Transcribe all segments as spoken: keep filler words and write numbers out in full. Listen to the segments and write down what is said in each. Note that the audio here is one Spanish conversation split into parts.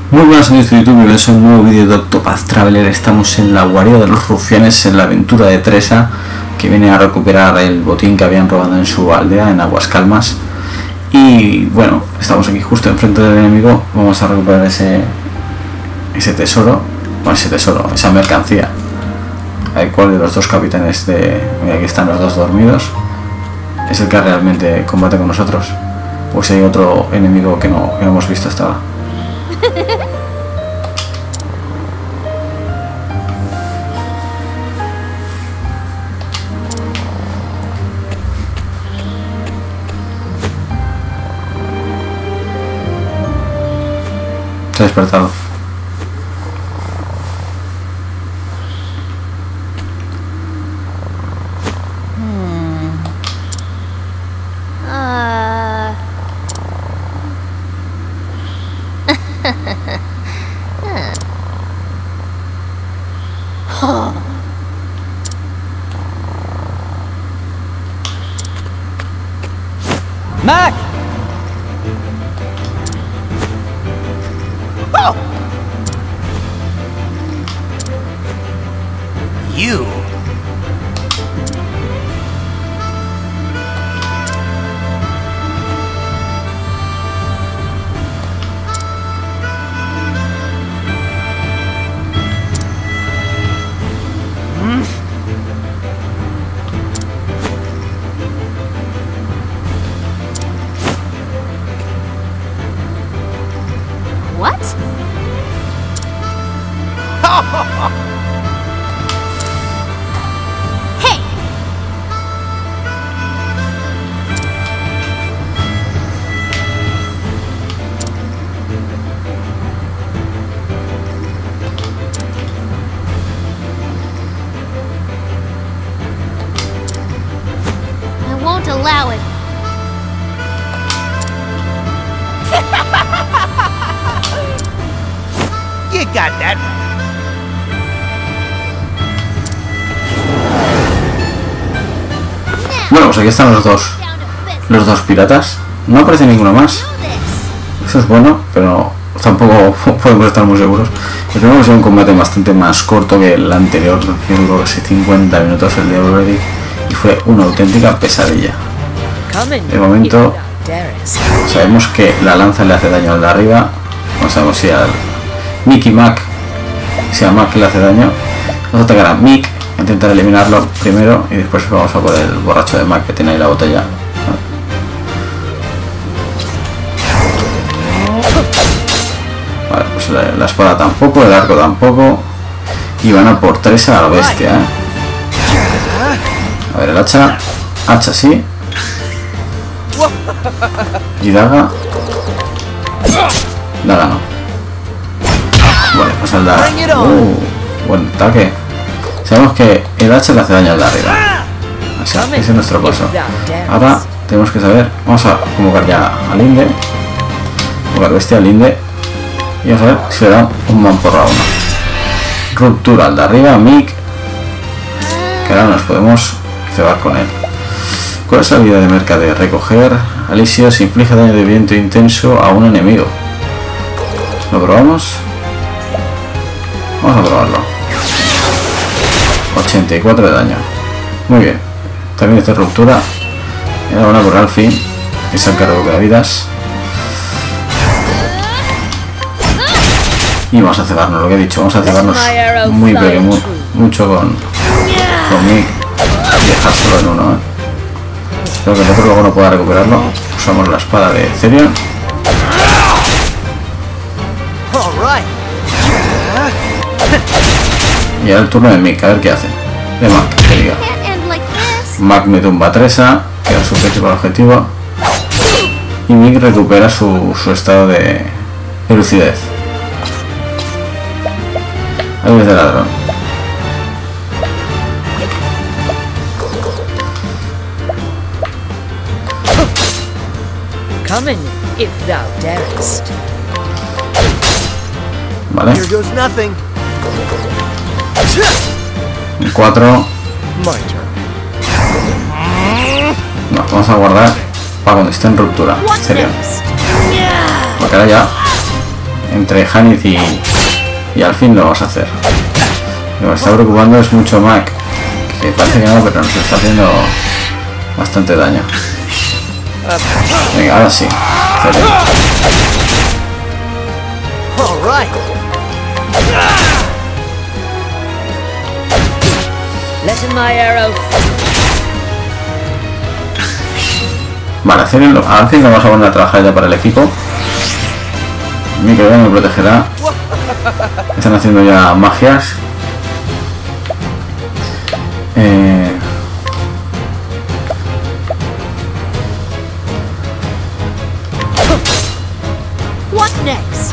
Muy buenas amigos de YouTube, bienvenidos a un nuevo vídeo de Octopath Traveler. Estamos en la guarida de los rufianes en la aventura de Tresa, que viene a recuperar el botín que habían robado en su aldea, en Aguas Calmas. Y bueno, estamos aquí justo enfrente del enemigo. Vamos a recuperar ese ese tesoro, bueno, ese tesoro, esa mercancía. A ver cuál de los dos capitanes de... Mira, aquí están los dos dormidos. Es el que realmente combate con nosotros. O si hay otro enemigo que no, que no hemos visto hasta ahora. Se ha despertado. Mac! Oh! You? Hmm? What? Hey! I won't allow it. You got that. Bueno, pues aquí están los dos, los dos piratas. No aparece ninguno más. Eso es bueno, pero tampoco podemos estar muy seguros. El primero es un combate bastante más corto que el anterior, que duró casi cincuenta minutos, el de Already, y fue una auténtica pesadilla. De momento sabemos que la lanza le hace daño al de arriba. No sabemos si al Mick y Mac, si a Mac le hace daño. Vamos a atacar a Mick, intentar eliminarlo primero y después vamos a por el borracho de Mac que tiene ahí la botella. Vale, pues la, la espada tampoco, el arco tampoco. Y van a por tres a la bestia, ¿eh? A ver, el hacha. Hacha sí. Y daga. Daga no. Vale, pues el daga. Uh, buen ataque. Sabemos que el hacha le hace daño al de arriba. Así, ese es nuestro paso. Ahora tenemos que saber. Vamos a convocar ya a Linde. Convocar bestia a Linde. Y vamos a ver si le da un man por la una. Ruptura al de arriba, Mick. Que ahora nos podemos cebar con él. ¿Cuál es la habilidad de mercader? Recoger. Alisios inflige daño de viento intenso a un enemigo. ¿Lo probamos? Vamos a probarlo. ochenta y cuatro de daño. Muy bien. También esta ruptura. Y ahora van a por Alfie, que se encarga de vidas. Y vamos a cegarnos, lo que he dicho. Vamos a cegarnos muy, pero muy, mucho con, con Mick. Y dejárselo en uno, ¿eh? Espero que el otro luego no pueda recuperarlo. Usamos la espada de Therion. Y ahora el turno de Mick, a ver qué hace. De Mac, que diga. Mac me tumba a Tresa, que era su principal objetivo. Y Mick recupera su, su estado de, de lucidez. Ahí ves de ladrón. Come in if thou darest. Vale. Here goes nothing. cuatro. No, vamos a guardar para cuando esté en ruptura. Sería. Porque ahora ya entre Hanith y, y al fin lo vamos a hacer. Lo que me está preocupando es mucho Mac, que parece que no, pero nos está haciendo bastante daño. Venga, ahora sí. Vale, al fin lo vamos a poner a trabajar ya para el equipo. Micro me protegerá. Están haciendo ya magias. Eh... What next?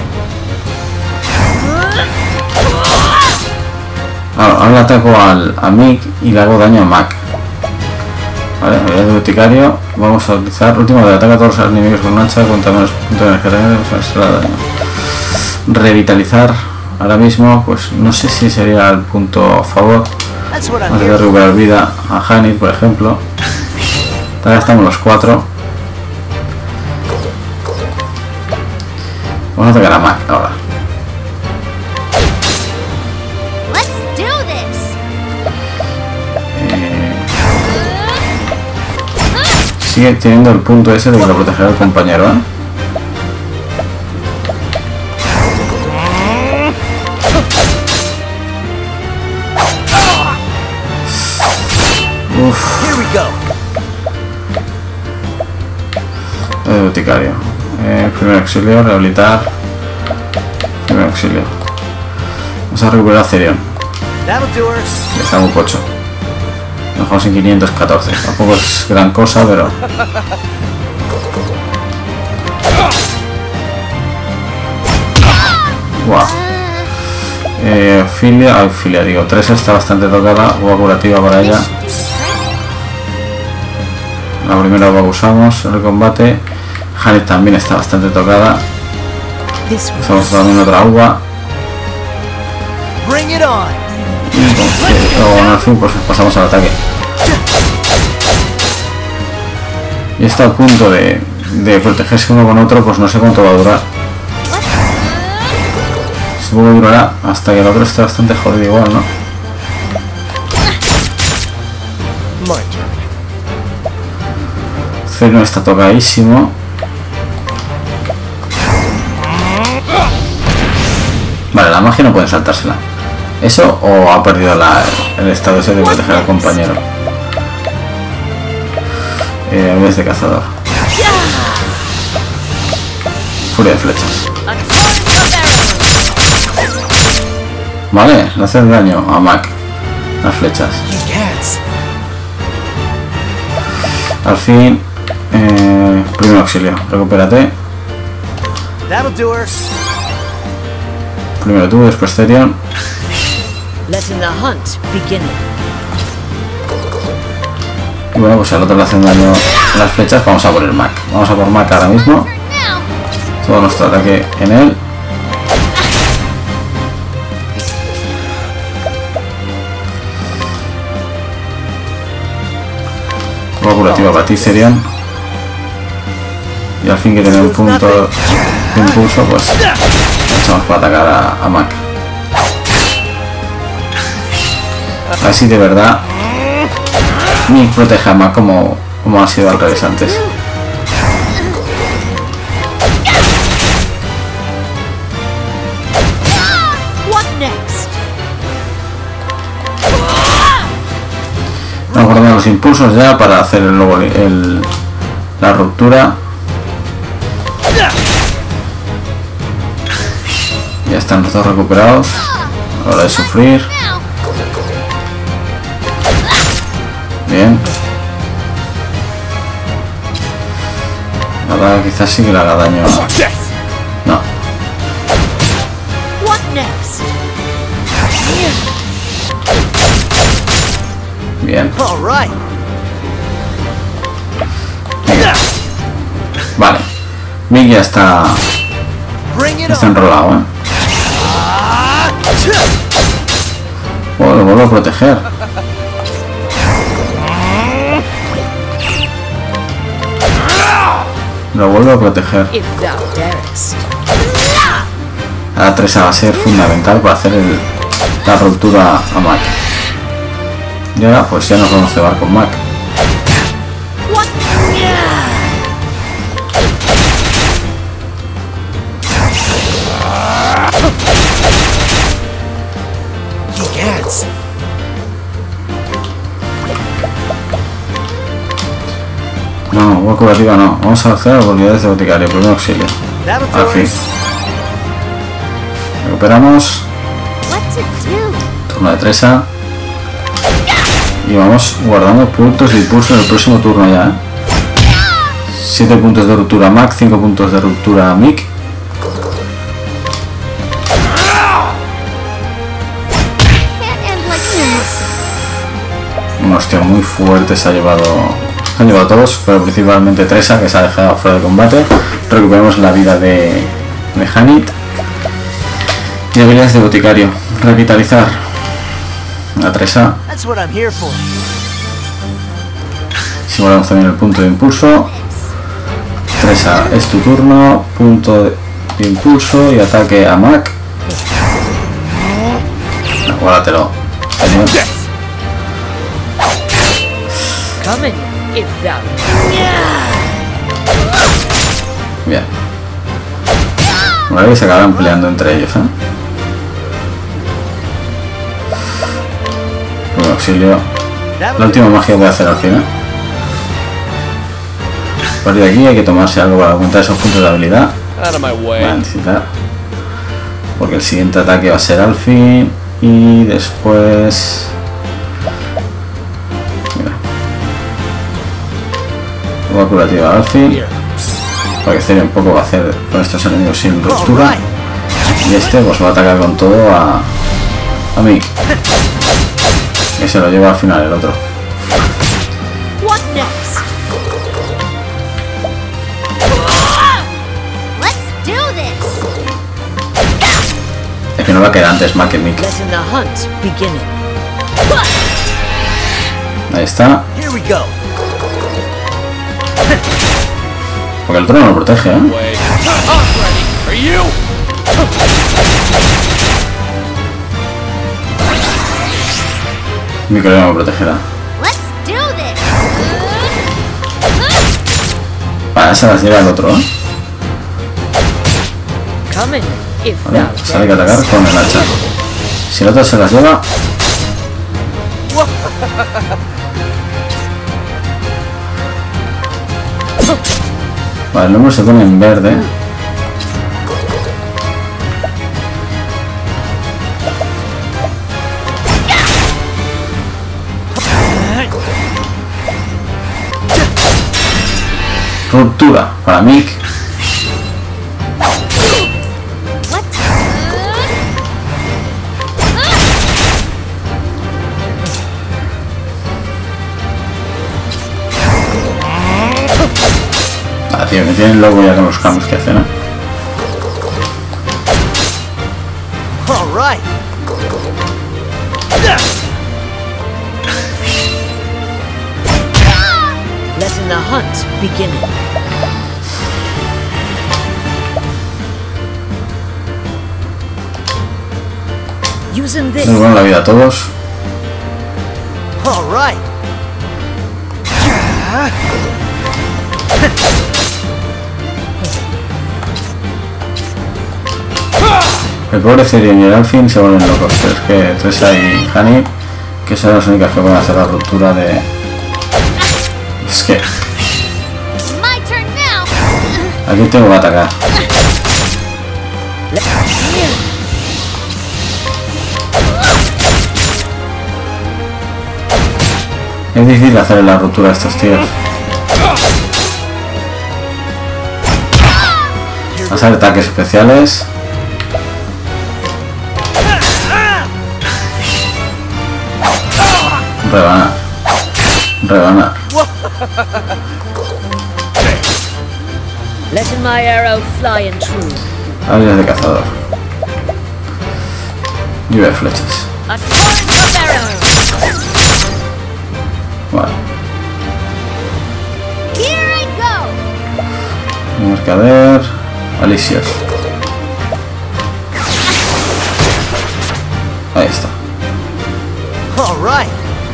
Ahora, ahora ataco al, a Mick y le hago daño a Mac. Vale, habilidad de boticario. Vamos a utilizar último de ataque a todos los enemigos con un hacha contra menos puntos de energía. Revitalizar. Ahora mismo, pues no sé si sería el punto a favor. Vamos a recuperar vida a Hanith, por ejemplo. Ahora estamos los cuatro. Vamos a atacar a Mac ahora. Eh, sigue teniendo el punto ese de que lo protegerá el compañero, ¿eh? Uff. El boticario. Eh, primer auxilio, rehabilitar. Primer auxilio. Vamos a recuperar a Cerion. Está muy pocho. Nos dejamos en quinientos catorce. Tampoco es gran cosa, pero. Wow. Eh, Ophelia, Ophelia, digo, tres está bastante tocada. Agua curativa para ella. La primera agua que usamos en el combate. Hanith también está bastante tocada. Usamos también otra agua. Y luego al fin pues pasamos al ataque. Y está a punto de, de protegerse uno con otro, pues no sé cuánto va a durar. Supongo que durará hasta que el otro esté bastante jodido igual, ¿no? Cerion está tocadísimo. Vale, la magia no puede saltársela. ¿Eso o ha perdido la, el estado ese de proteger al compañero? Eh, en vez de cazador. Furia de flechas. Vale, le hacen daño a Mac las flechas. Al fin, eh, primer auxilio, recupérate. Primero tú, después Cerion. Y bueno, pues al otro le hacen daño las flechas. Vamos a por el Mac. Vamos a por Mac ahora mismo. Todo nuestro ataque en él. Agua curativa para ti, Cerion. Y al fin que tiene un punto de impulso, pues echamos para atacar a, a Mac. Así de verdad Mick protege a Mac como, como ha sido al revés antes. Vamos guardando los impulsos ya para hacer el, luego el, la ruptura. Ya están los dos recuperados. Hora de sufrir. Bien. Ahora quizás sí que le haga daño. No. Bien. Venga. Vale. Mick ya está. Está enrolado, ¿eh? Oh, lo vuelvo a proteger. Lo vuelvo a proteger. La tres va a ser fundamental para hacer el, la ruptura a Mac. Y ahora pues ya nos vamos a cebar con Mac. No, agua curativa no. Vamos a hacer habilidades de boticario. Primer auxilio. Al fin. Recuperamos. Turno de Tresa. Y vamos guardando puntos de impulso en el próximo turno ya, ¿eh? siete puntos de ruptura Mac, cinco puntos de ruptura Mick. Un hostia muy fuerte se ha llevado. Se han llevado todos, pero principalmente Tresa, que se ha dejado fuera de combate. Recuperamos la vida de, de Hanit. Y habilidades de boticario. Revitalizar a Tresa. Si guardamos también el punto de impulso. Tresa, es tu turno. Punto de impulso y ataque a Mac. No, guárdatelo. Genial. Bien. Vale, que se acaban peleando entre ellos, ¿eh? Buen auxilio. La última magia que voy a hacer al final. A partir de aquí hay que tomarse algo para aumentar esos puntos de habilidad. Voy a necesitar. Porque el siguiente ataque va a ser al fin. Y después... Agua curativa al fin. Para que Therion poco va a hacer con estos enemigos sin ruptura. Y este pues va a atacar con todo a, a Mick. Y se lo lleva al final el otro. Es que no va a quedar antes Mac que Mick. Ahí está. Porque el otro no lo protege, ¿eh? Mi colega me protegerá. Vale, esa las lleva el otro, ¿eh? Vale, sale que atacar con el hacha. Si el otro se las lleva... Vale, el número se pone en verde. Ruptura para Mick. Ah, tío, me tienen loco ya con los cambios que hacen, ¿eh? Letting the hunt beginning. Using this. Muy buena la vida a todos. All right. El pobre Therion y el Alfin se vuelven locos, pero es que Tresa y Hani, que son las únicas que pueden hacer la ruptura de... Es que... Aquí tengo que atacar. Es difícil hacer la ruptura de estos tíos. Hacer ataques especiales. Rebanar. Rebanar. Letting my arrow fly and true. Habilidades de cazador. Lluvia de flechas. A torrent of arrows. Vale. Here I go. Mercader. Alicios. Ahí está. All right.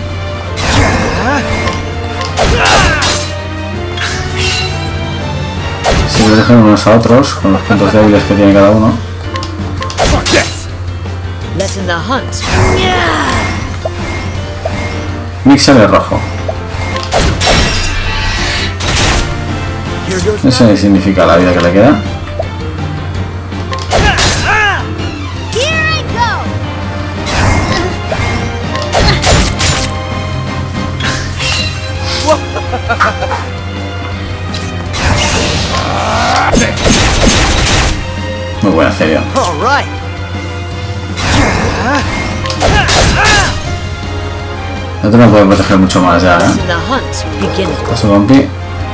Si los dejan unos a otros con los puntos débiles que tiene cada uno. Letting the hunt. Mixer de rojo. Eso significa la vida que le queda. Muy buena serie. El otro no puede proteger mucho más ya, ¿eh? Paso compi.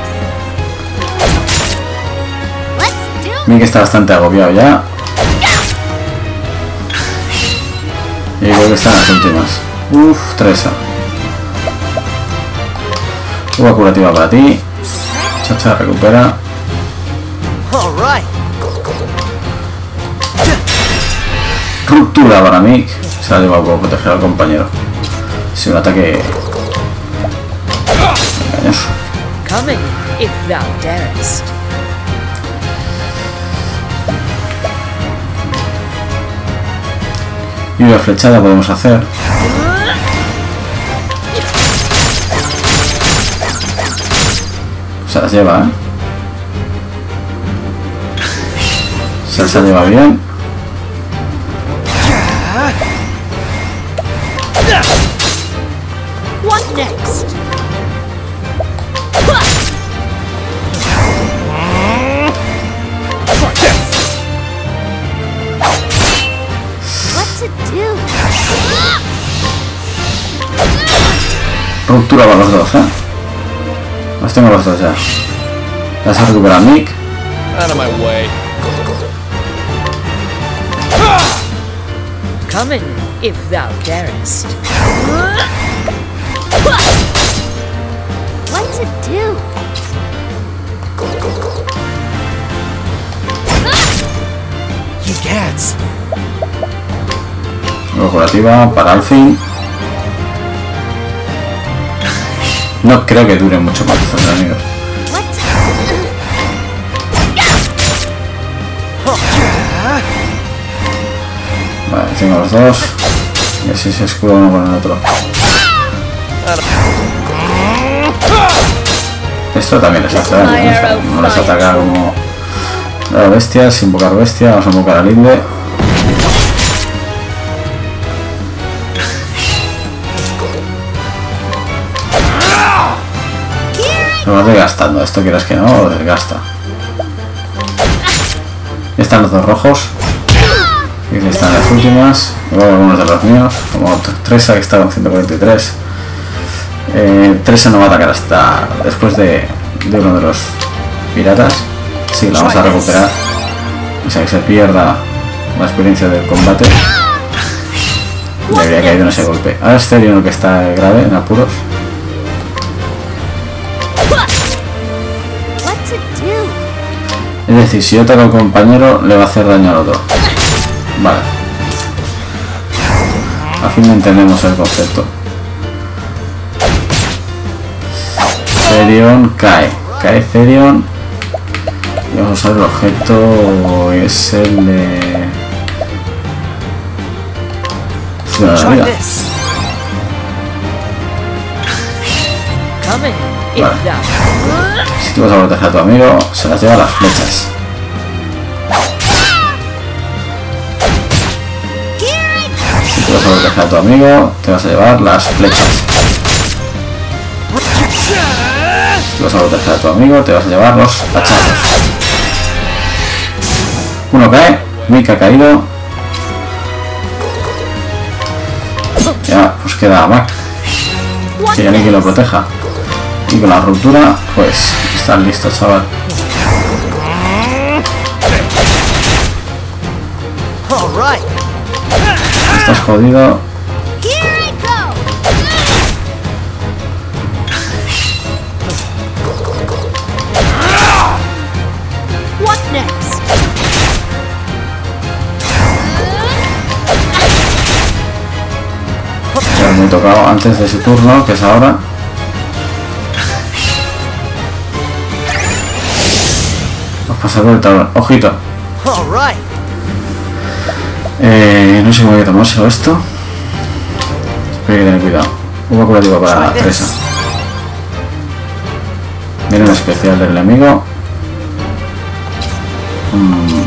Mick está bastante agobiado ya. Y creo que están las últimas. Uff, Tresa. Uva curativa para ti. Chacha, recupera. Ruptura para Mick. Se la lleva por proteger al compañero. Si un ataque engañoso. Coming, if thou darest. Y una flechada podemos hacer. Se las lleva, ¿eh? Se las lleva bien. What next? What to do? Ruptura para los dos, ¿eh? Los tengo los dos ya. Ya se recupera Mick. Out of my way. Coming, if thou darest. What to do? You cats. Luego curativa para Alfin. No creo que dure mucho más estos enemigos. Vale, tengo los dos. Y así se escuda uno con el otro. Esto también les hace daño, ¿no? O sea, no les ataca como la bestia, sin invocar bestia. Vamos a invocar a Linde. Lo vas desgastando, esto quieras que no, lo desgasta. Están los dos rojos. Y están las últimas. Luego algunos de los míos, como Tresa, que está con ciento cuarenta y tres. Eh, Tresa no va a atacar hasta después de, de uno de los piratas. Sí, la vamos a recuperar. O sea, que se pierda la experiencia del combate. Le habría caído en ese golpe. Ahora es Therion el que está grave, en apuros. Es decir, si yo ataco al compañero, le va a hacer daño al otro. Vale. A fin entendemos el concepto. Therion cae. Cae Therion. Y vamos a usar el objeto. Es el de... Es de la vida. Vale. Si tú vas a proteger a tu amigo, se las lleva las flechas. Si tú vas a proteger a tu amigo, te vas a llevar las flechas. Si tú vas a proteger a tu amigo, te vas a llevar los hachazos. Uno cae, Mick ha caído. Ya, pues queda Mac. Que ya ni que lo proteja. Y con la ruptura, pues, están listos, chaval. Estás jodido. he tocado antes de su turno, que es ahora. Vamos a pasar por el tablón. Ojito. Eh, no sé cómo voy a tomárselo esto. Pero hay que tener cuidado. Uva curativa para Teresa. Viene un especial del enemigo. Mm.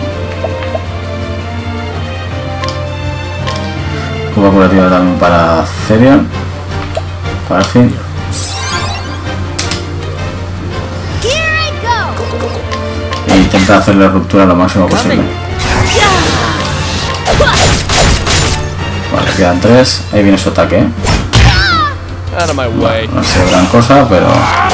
Uva curativa también para Cerion. Para el fin. E intenta hacer la ruptura lo máximo posible. Vale, quedan tres. Ahí viene su ataque, ¿eh? Bueno, no sé gran cosa, pero...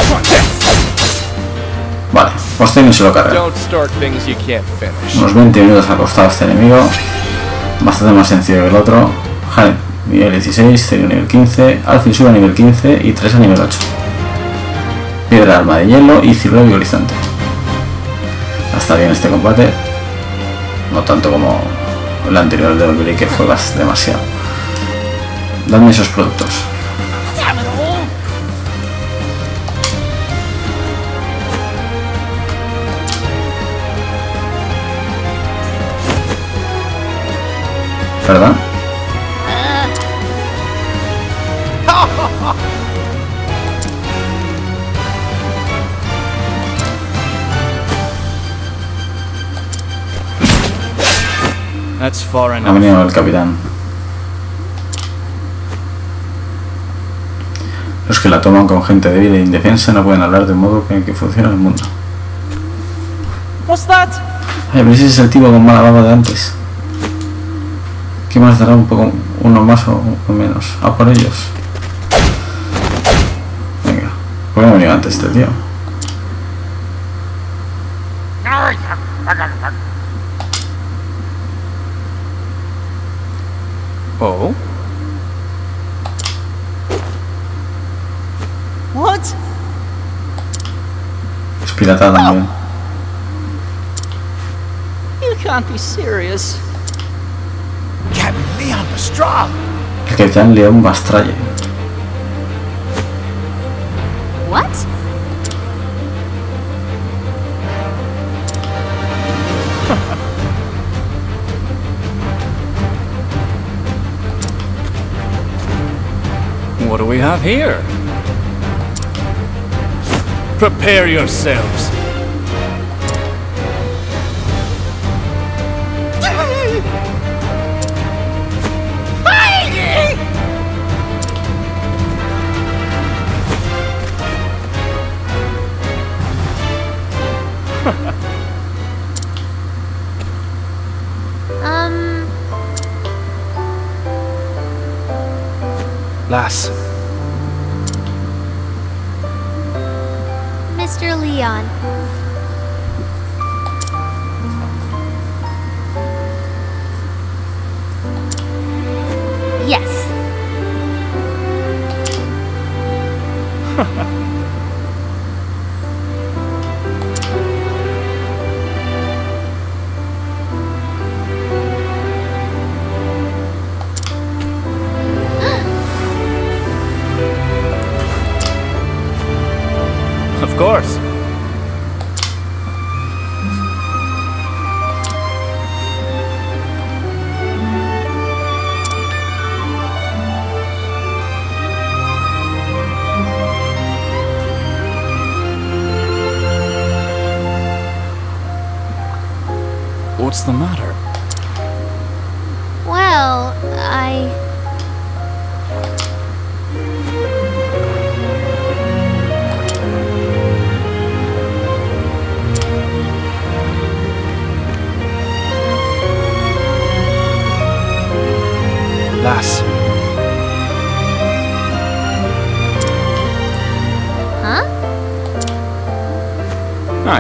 Vale, Postain se lo carga. Unos veinte minutos ha costado este enemigo. Bastante más sencillo que el otro. Jale, nivel dieciséis, Cerion nivel quince, Alfil sube a nivel quince y tres a nivel ocho. Piedra alma de hielo y cirlo vigorizante. Está bien este combate. No tanto como el anterior de Olveri, que fue demasiado. Dadme esos productos. ¿Verdad? Ha venido el capitán. Los que la toman con gente débil e indefensa no pueden hablar de un modo en que funciona el mundo. Ay, pero ese es el tipo con mala baba de antes. ¿Qué más dará? Un poco, uno más o menos. A por ellos. Venga. ¿Por qué no ha venido antes este tío? Oh? What? Es pirata también. You can't be serious. Captain Leon Pastrana! El capitán Leon Bastralle. What? What do we have here? Prepare yourselves. um... Lass. Mister Leon. Yes. Of course. What's the matter? Well, I... Lass. Huh? Aye.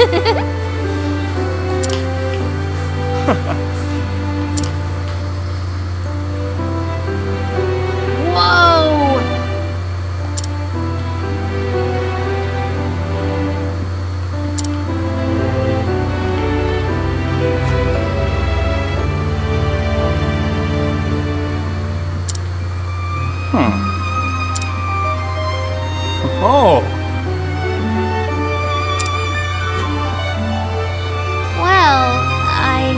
Whoa! Oh, Well, I...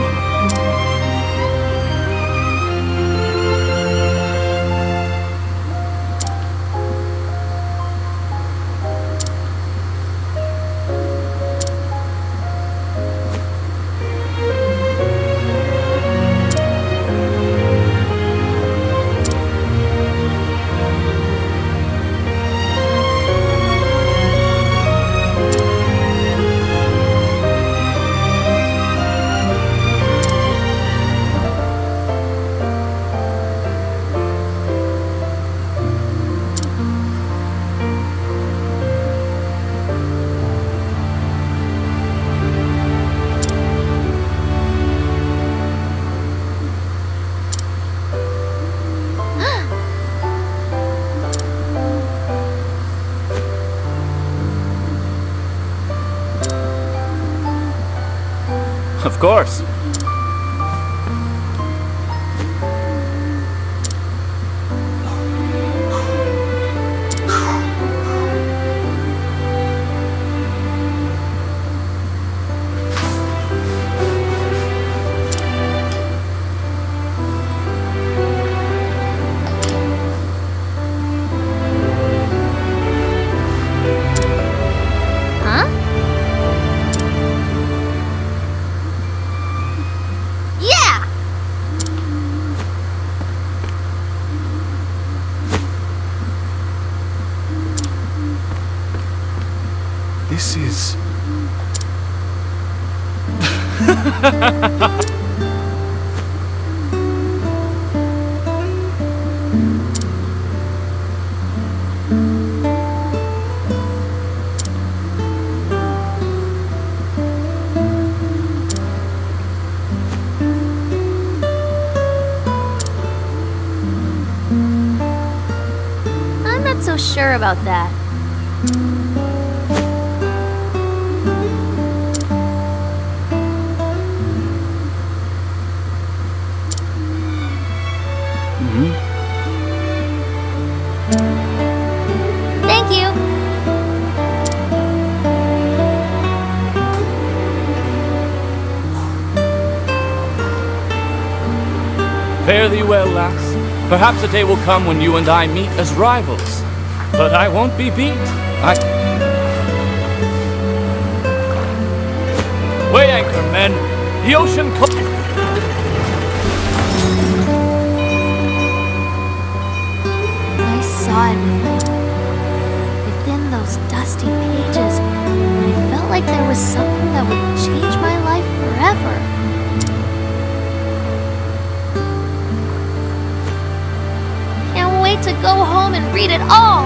of course. Huh? Yeah! This is... I'm not so sure about that. Thank you. Fare thee well, lass. Perhaps a day will come when you and I meet as rivals. But I won't be beat. I... Weigh anchor, men. The ocean... Co I saw it with me. Within those dusty pages, I felt like there was something that would change my life forever. Can't wait to go home and read it all!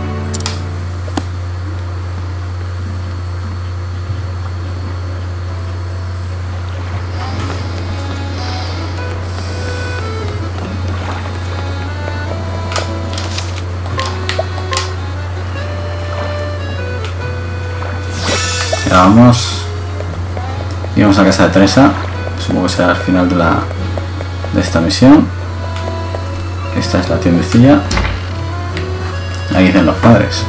Ya vamos. Y vamos a casa de Teresa. Supongo que será el final de la de esta misión. Esta es la tiendecilla. Ahí dicen los padres.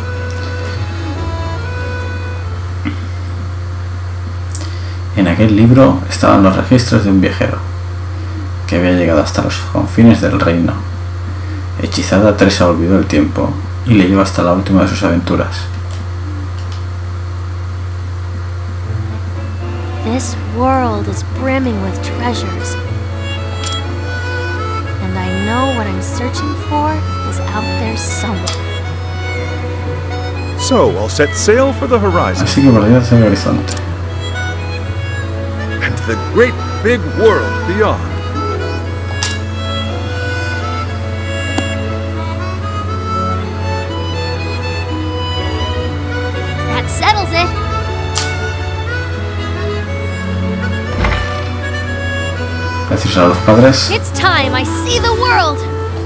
En aquel libro estaban los registros de un viajero que había llegado hasta los confines del reino. Hechizada, Teresa olvidó el tiempo y leyó hasta la última de sus aventuras. This world is brimming with treasures. And I know what I'm searching for is out there somewhere. So, I'll set sail for the horizon Así que por allá hacia el horizonte. and the great big world beyond. That settles it. decirse a los padres. It's time I see the world.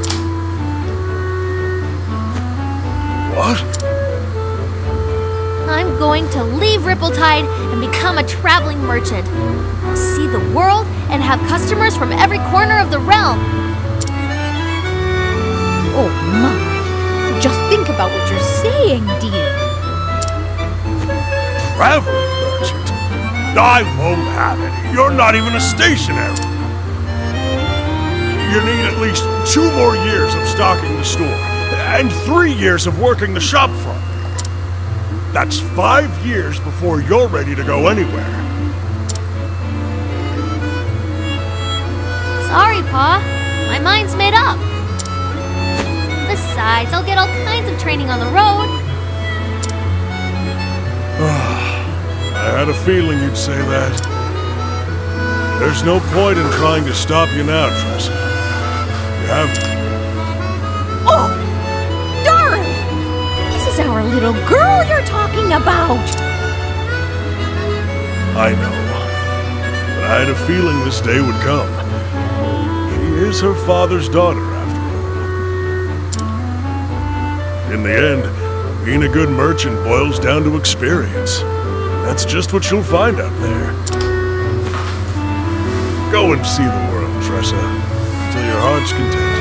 What? I'm going to leave Rippletide and become a traveling merchant. I'll see the world and have customers from every corner of the realm. Oh my, just think about what you're saying, dear. Traveling merchant? I won't have it. You're not even a stationary. You need at least two more years of stocking the store, and three years of working the shop front. That's five years before you're ready to go anywhere. Sorry, Pa. My mind's made up. Besides, I'll get all kinds of training on the road. I had a feeling you'd say that. There's no point in trying to stop you now, Tressa. You have... Oh, darn! This is our little girl you're talking about. I know. But I had a feeling this day would come. She is her father's daughter, after all. In the end, being a good merchant boils down to experience. That's just what you'll find out there. Go and see the world, Tressa, till your heart's content.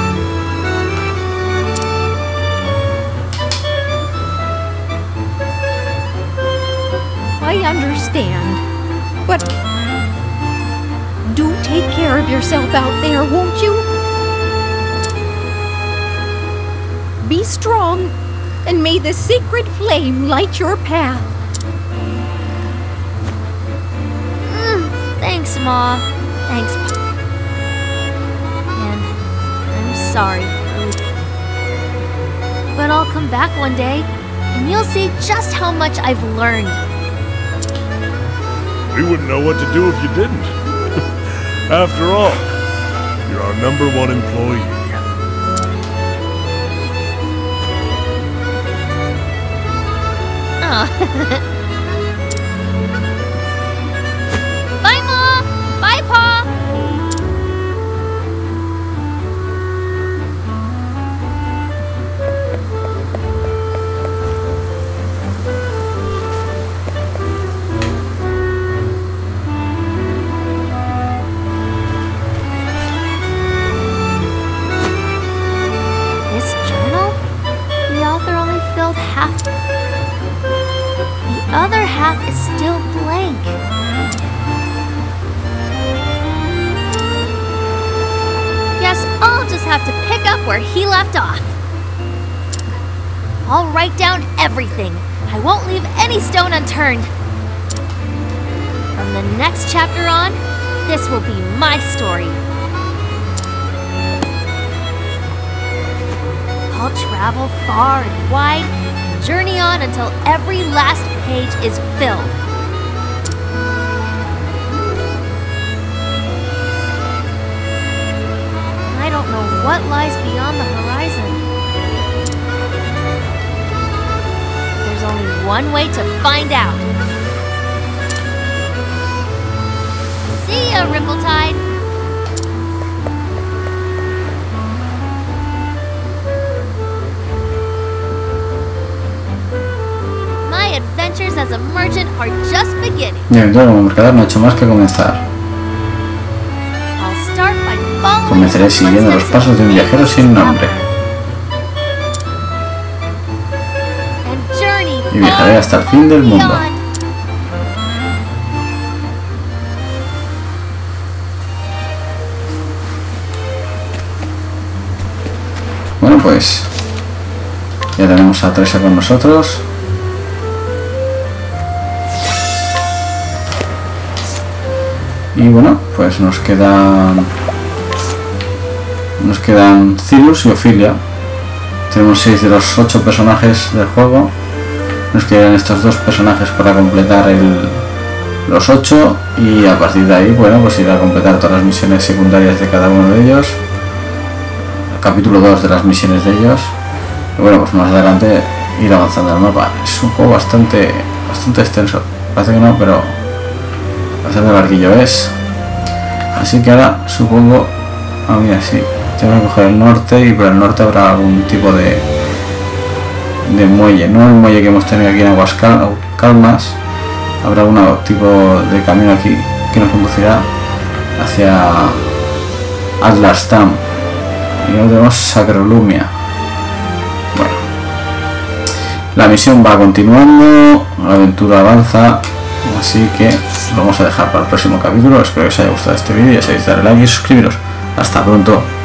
I understand, but do take care of yourself out there, won't you? Be strong, and may the sacred flame light your path. Mm, thanks, Ma. Thanks, Pa. And I'm sorry. But I'll come back one day, and you'll see just how much I've learned. We wouldn't know what to do if you didn't. After all, you're our number one employee. Oh. Bye, Ma! Bye, Pa! Half. The other half is still blank. Guess I'll just have to pick up where he left off. I'll write down everything. I won't leave any stone unturned. From the next chapter on, this will be my story. I'll travel far and wide and journey on until every last page is filled. I don't know what lies beyond the horizon. There's only one way to find out. See ya, Rippletide! Adventures as a merchant are just beginning. Mi aventura como mercader no ha hecho más que comenzar. I'll start by following Comenzaré siguiendo los pasos de un viajero sin nombre. And journey Y viajaré hasta el fin del mundo. beyond. Bueno, pues ya tenemos a Tressa con nosotros. Y bueno, pues nos quedan nos quedan Cyrus y Ophelia. Tenemos seis de los ocho personajes del juego. Nos quedan estos dos personajes para completar el, los ocho, y a partir de ahí, bueno, pues ir a completar todas las misiones secundarias de cada uno de ellos. El capítulo dos de las misiones de ellos. Y bueno, pues más adelante ir avanzando en el mapa. Es un juego bastante bastante extenso. Parece que no, pero bastante larguillo es. Así que ahora supongo... Ah, mira, sí. Tengo que coger el norte y por el norte habrá algún tipo de... de muelle. No el muelle que hemos tenido aquí en Aguas Calmas. Habrá algún tipo de camino aquí que nos conducirá hacia Atlastam. Y luego tenemos Sacrolumia. Bueno, la misión va continuando, la aventura avanza, así que lo vamos a dejar para el próximo capítulo. Espero que os haya gustado este vídeo, ya sabéis, darle like y suscribiros. Hasta pronto.